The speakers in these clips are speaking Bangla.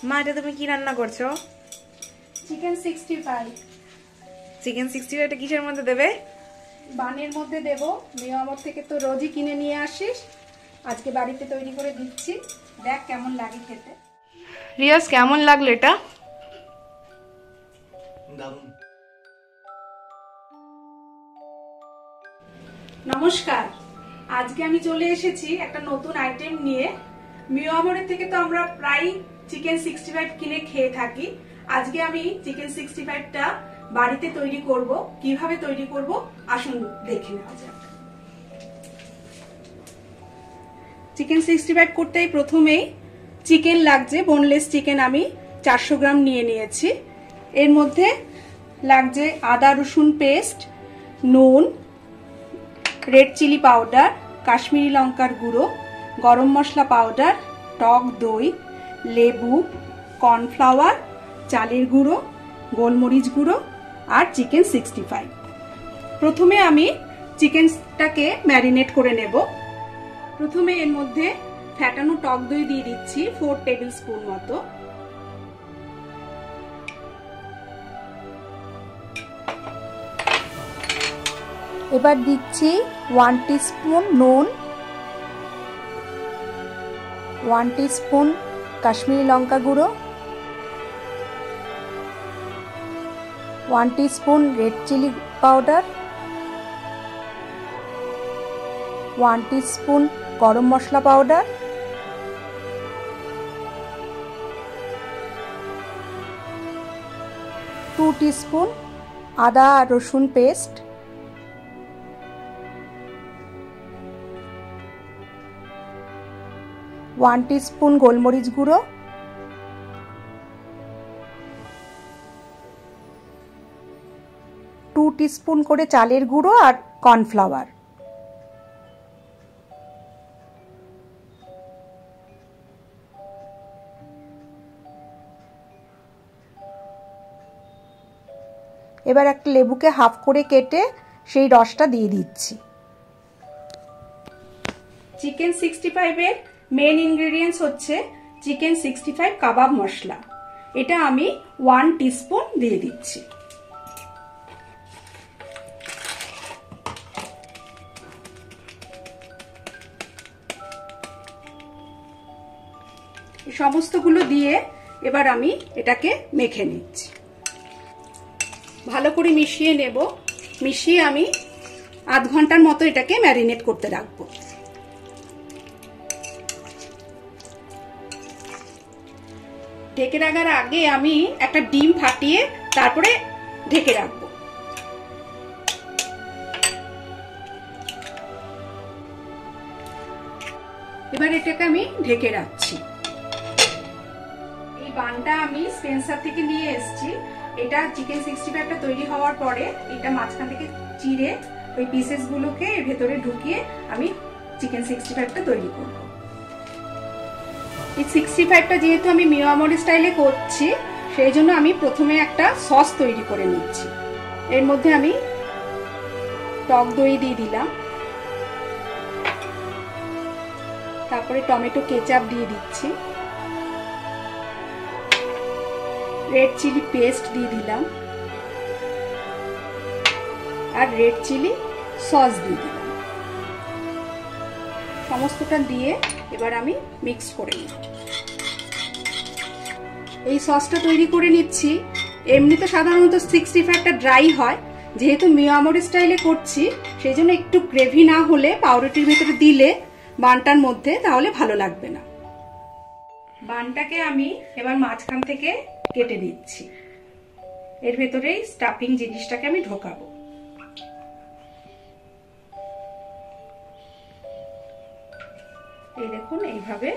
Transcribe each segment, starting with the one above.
মা এটা তুমি কি রান্না করছো? চিকেন 65। চিকেন 65 এটা কিসের মধ্যে দেবে? বানের মধ্যে দেব। মিয়ামর থেকে তো রোজই কিনে নিয়ে আসিস, আজকে বাড়িতে তৈরি করে দিচ্ছি, দেখ কেমন লাগে খেতে। রিয়াজ কেমন লাগলো এটা? দারুণ। নমস্কার, আজকে আমি চলে এসেছি একটা নতুন আইটেম নিয়ে। মিয়ামরের থেকে তো আমরা প্রায় চিকেন 65 কিনে খেয়ে থাকি। আজকে আমি চিকেন 65টা বাড়িতে তৈরি করব। কিভাবে তৈরি করব আসুন দেখে নেওয়া যাক। চিকেন 65 করতেই প্রথমেই চিকেন লাগছে। বোনলেস চিকেন আমি 400 গ্রাম নিয়ে নিয়েছি। এর মধ্যে লাগছে আদা রসুন পেস্ট, নুন, রেড চিলি পাউডার, কাশ্মীরি লঙ্কার গুঁড়ো, গরম মশলা পাউডার, টক দই, লেবু, কর্নফ্লাওয়ার, চালের গুঁড়ো, গোলমরিচ গুঁড়ো আর চিকেন 65। প্রথমে আমি চিকেনটাকে ম্যারিনেট করে নেব। প্রথমে এর মধ্যে ফ্যাটানো টক দই দিয়ে দিচ্ছি 4 টেবিল স্পুন মতো। এবার দিচ্ছি 1 টিস্পুন নুন, 1 টিস্পুন কাশ্মীরি লঙ্কা গুঁড়ো, 1 teaspoon red chilli powder, 1 teaspoon garam masala powder, 2 teaspoon আদা রসুন পেস্ট, 1 টিস্পুন গোলমরিচ গুঁড়ো, 2 টিস্পুন করে চালের গুঁড়ো আর কর্নফ্লাওয়ার। এবার একটা লেবুকে হাফ করে কেটে সেই রসটা দিয়ে দিচ্ছি। চিকেন 65 এর মেন ইনগ্রেডিয়েন্টস হচ্ছে চিকেন 65 কাবাব মশলা। এটা আমি 1 টিস্পুন দিয়ে দিচ্ছি। সমস্তগুলো দিয়ে এবার আমি এটাকে মেখে নিচ্ছি। ভালো করে মিশিয়ে নেব। মিশিয়ে আমি আধ ঘন্টার মতো এটাকে ম্যারিনেট করতে রাখবো। ঢেকে রাখার আগে আমি একটা ডিম ফাটিয়ে তারপরে ঢেকে রাখবো। এবার এটাকে আমি ঢেকে রাখছি। এই বানটা আমি স্পেন্সার থেকে নিয়ে এসেছি। এটা চিকেন 65টা তৈরি হওয়ার পরে এটা মাঝখান থেকে চিড়ে ওই পিসেস গুলোকে এর ভেতরে ঢুকিয়ে আমি চিকেন 65টা তৈরি করব। এই 65টা যেহেতু আমি মিয়ামর স্টাইলে করছি, সেই জন্য আমি প্রথমে একটা সস তৈরি করে নিচ্ছি। এর মধ্যে আমি টক দই দিয়ে দিলাম, তারপরে টমেটো কেচাপ দিয়ে দিচ্ছি, রেড চিলি পেস্ট দিয়ে দিলাম আর রেড চিলি সস দিয়ে দিলাম। সমস্তটা দিয়ে এবার আমি মিক্স করে নিই। এই সসটা তৈরি করে নিচ্ছি। এমনিতে সাধারণত 65টা ড্রাই হয়, যেহেতু মিয়ামর স্টাইলে করছি সেই জন্য একটু গ্রেভি না হলে পাউরুটির ভেতরে দিলে বানটার মধ্যে তাহলে ভালো লাগবে না। বানটাকে আমি এবার মাঝখান থেকে কেটে দিচ্ছি। এর ভেতরে স্টাফিং জিনিসটাকে আমি ঢোকাবো। এই দেখুন, এইভাবে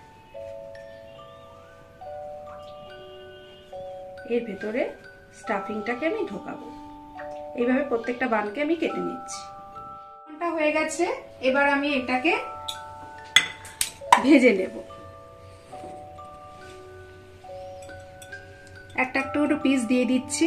এর ভেতরে স্টাফিংটাকে আমি ঢোকাবো। এইভাবে প্রত্যেকটা বানকে আমি কেটে নিচ্ছি। বানটা হয়ে গেছে, এবার আমি এটাকে ভেজে নেব। একটা একটা করে পিস দিয়ে দিচ্ছি।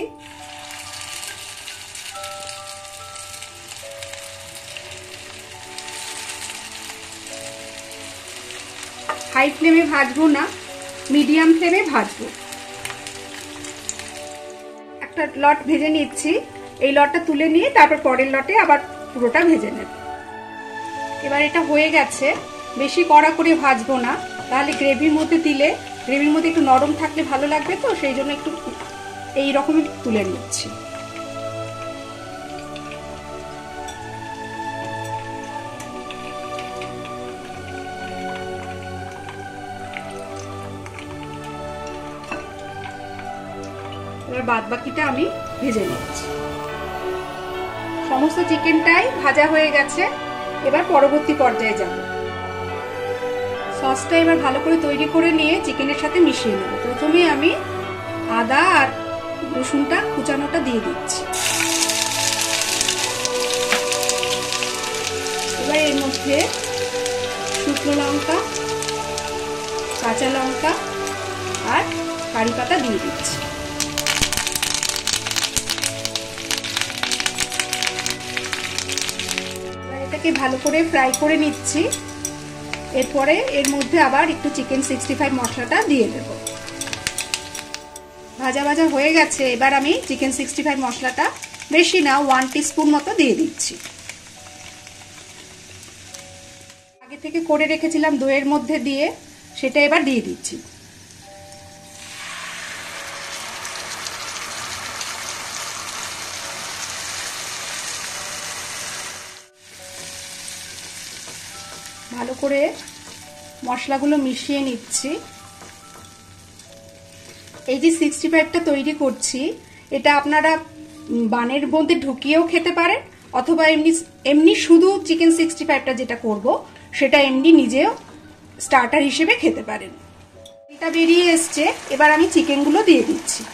হাই ফ্লেমে ভাজবো না, মিডিয়াম ফ্লেমে ভাজবো। একটা লট ভেজে নিচ্ছি, এই লটটা তুলে নিয়ে তারপর পরের লটে আবার পুরোটা ভেজে নেব। এবার এটা হয়ে গেছে, বেশি কড়া করে ভাজবো না, তাহলে গ্রেভির মধ্যে দিলে গ্রেভির মধ্যে একটু নরম থাকলে ভালো লাগবে, তো সেই জন্য একটু এই রকমই তুলে নিচ্ছি। এবার বাদ বাকিটা আমি ভেজে নিচ্ছি। সমস্ত চিকেনটাই ভাজা হয়ে গেছে, এবার পরবর্তী পর্যায়ে যাব। সসটা এবার ভালো করে তৈরি করে নিয়ে চিকেনের সাথে মিশিয়ে নেব। প্রথমে আমি আদা আর রসুনটা কুচানোটা দিয়ে দিচ্ছি। এবার এর মধ্যে শুকনো লঙ্কা, কাঁচা লঙ্কা আর কারি পাতা দিয়ে দিচ্ছি। এটাকে ভালো করে ফ্রাই করে নিচ্ছি। এরপরে এর মধ্যে আবার একটু চিকেন 65 মশলাটা দিয়ে দেব। ভাজা ভাজা হয়ে গেছে, এবার আমি চিকেন 65 মশলাটা বেশি না 1 টিস্পুন মতো দিয়ে দিচ্ছি। আগে থেকে করে রেখেছিলাম দইয়ের মধ্যে দিয়ে, সেটা এবার দিয়ে দিচ্ছি। ভালো করে মশলাগুলো মিশিয়ে নিচ্ছি। এই যে 65টা তৈরি করছি, এটা আপনারা বানের মধ্যে ঢুকিয়েও খেতে পারেন, অথবা এমনি শুধু চিকেন 65টা যেটা করব সেটা এমনি নিজেও স্টার্টার হিসেবে খেতে পারেন। এটা বেরিয়ে এসছে, এবার আমি চিকেনগুলো দিয়ে দিচ্ছি।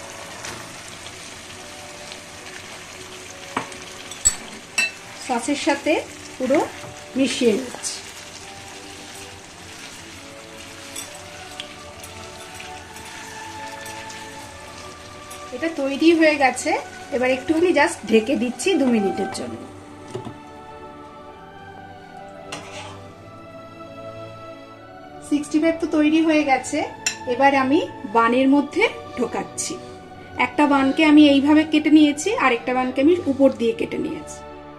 সসের সাথে পুরো মিশিয়ে নিচ্ছি। এটা তৈরি হয়ে গেছে, এবার একটুখানি জাস্ট ঢেকে দিচ্ছি 2 মিনিটের জন্য। তো তৈরি হয়ে গেছে, এবার আমি বানের মধ্যে ঢোকাচ্ছি। একটা বানকে আমি এইভাবে কেটে নিয়েছি, আর একটা বানকে আমি উপর দিয়ে কেটে নিয়েছি।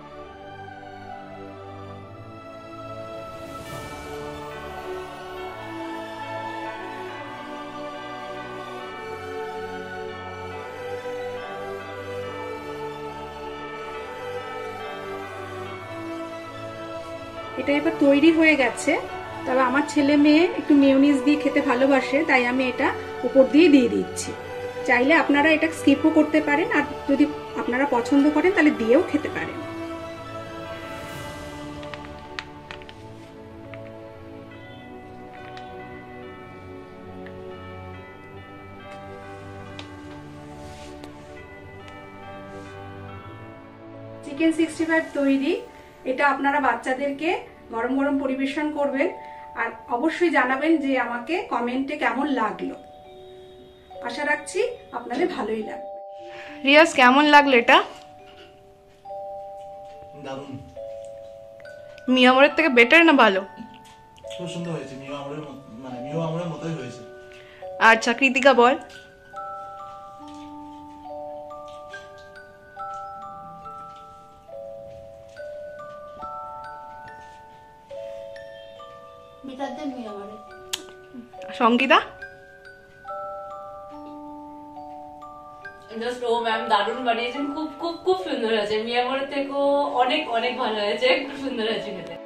এটা এবার তৈরি হয়ে গেছে, তবে আমার ছেলে মেয়ে একটু মেয়োনিজ দিয়ে খেতে ভালোবাসে, তাই আমি এটা উপর দিয়ে দিচ্ছি। চাইলে আপনারা এটা স্কিপও করতে পারেন, আর যদি আপনারা পছন্দ করেন তাহলে দিয়েও খেতে পারেন। চিকেন 65 তৈরি। এটা আপনারা বাচ্চাদেরকে গরম গরম পরিবেশন করবেন, আর অবশ্যই জানাবেন যে আমাকে কমেন্টে কেমন লাগলো। আশা রাখছি আপনাদের ভালোই লাগবে। রিয়াজ, কেমন লাগলো এটা? দারুণ। মিয়া আমরের থেকে বেটার না ভালো? খুব সুন্দর হয়েছে, মিয়া আমরের মতোই হয়েছে। আচ্ছা, কৃতিকা বল। সঙ্গীতা? জাস্ট ও ম্যাম দারুণ বানিয়েছেন, খুব খুব খুব সুন্দর হয়েছে। মিয়ামরের থেকেও অনেক অনেক ভালো হয়েছে, খুব সুন্দর হয়েছে খেতে।